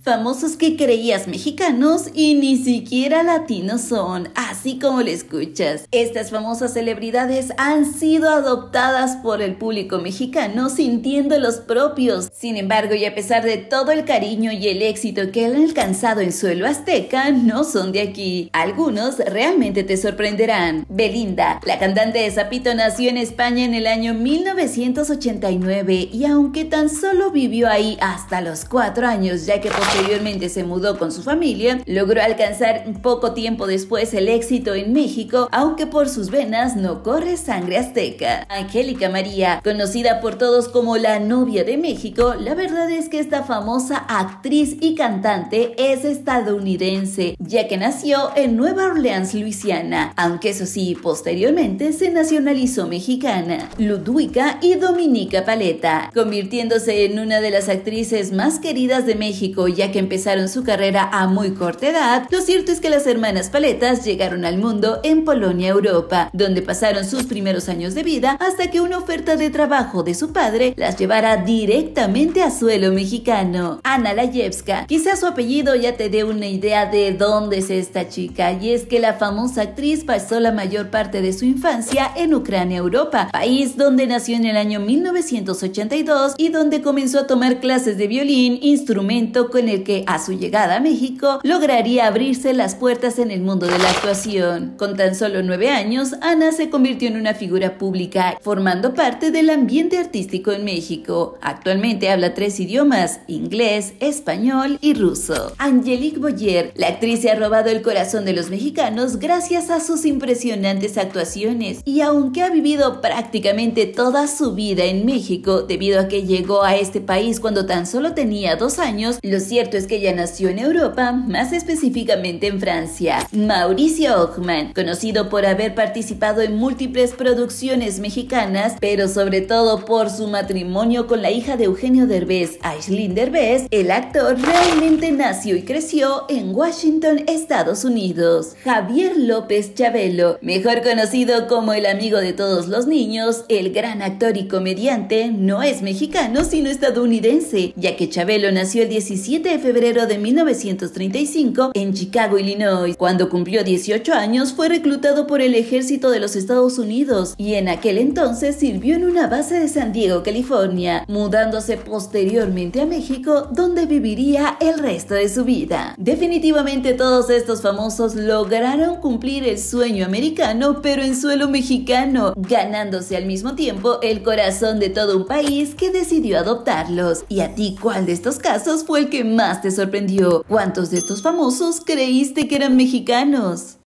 Famosos que creías mexicanos y ni siquiera latinos son, así como lo escuchas. Estas famosas celebridades han sido adoptadas por el público mexicano sintiéndolos propios. Sin embargo, y a pesar de todo el cariño y el éxito que han alcanzado en suelo azteca, no son de aquí. Algunos realmente te sorprenderán. Belinda, la cantante de Zapito, nació en España en el año 1989 y aunque tan solo vivió ahí hasta los 4 años, ya que posteriormente se mudó con su familia, logró alcanzar poco tiempo después el éxito en México, aunque por sus venas no corre sangre azteca. Angélica María, conocida por todos como la novia de México, la verdad es que esta famosa actriz y cantante es estadounidense, ya que nació en Nueva Orleans, Luisiana, aunque eso sí, posteriormente se nacionalizó mexicana. Ludwika y Dominica Paleta, convirtiéndose en una de las actrices más queridas de México, ya que empezaron su carrera a muy corta edad. Lo cierto es que las hermanas Paletas llegaron al mundo en Polonia, Europa, donde pasaron sus primeros años de vida hasta que una oferta de trabajo de su padre las llevara directamente a suelo mexicano. Anna Layevska, quizás su apellido ya te dé una idea de dónde es esta chica, y es que la famosa actriz pasó la mayor parte de su infancia en Ucrania, Europa, país donde nació en el año 1982 y donde comenzó a tomar clases de violín, instrumento con el que a su llegada a México lograría abrirse las puertas en el mundo de la actuación. Con tan solo 9 años, Ana se convirtió en una figura pública, formando parte del ambiente artístico en México. Actualmente habla 3 idiomas: inglés, español y ruso. Angelique Boyer, la actriz, se ha robado el corazón de los mexicanos gracias a sus impresionantes actuaciones, y aunque ha vivido prácticamente toda su vida en México debido a que llegó a este país cuando tan solo tenía 2 años, lo cierto es que ella nació en Europa, más específicamente en Francia. Mauricio Ockman, conocido por haber participado en múltiples producciones mexicanas, pero sobre todo por su matrimonio con la hija de Eugenio Derbez, Aislinn Derbez, el actor realmente nació y creció en Washington, Estados Unidos. Javier López Chabelo, mejor conocido como el amigo de todos los niños, el gran actor y comediante, no es mexicano sino estadounidense, ya que Chabelo nació el 17 de febrero de 1935 en Chicago, Illinois. Cuando cumplió 18 años fue reclutado por el ejército de los Estados Unidos y en aquel entonces sirvió en una base de San Diego, California, mudándose posteriormente a México, donde viviría el resto de su vida. Definitivamente todos estos famosos lograron cumplir el sueño americano, pero en suelo mexicano, ganándose al mismo tiempo el corazón de todo un país que decidió adoptarlos. ¿Y a ti cuál de estos casos fue el que más te sorprendió? ¿Cuántos de estos famosos creíste que eran mexicanos?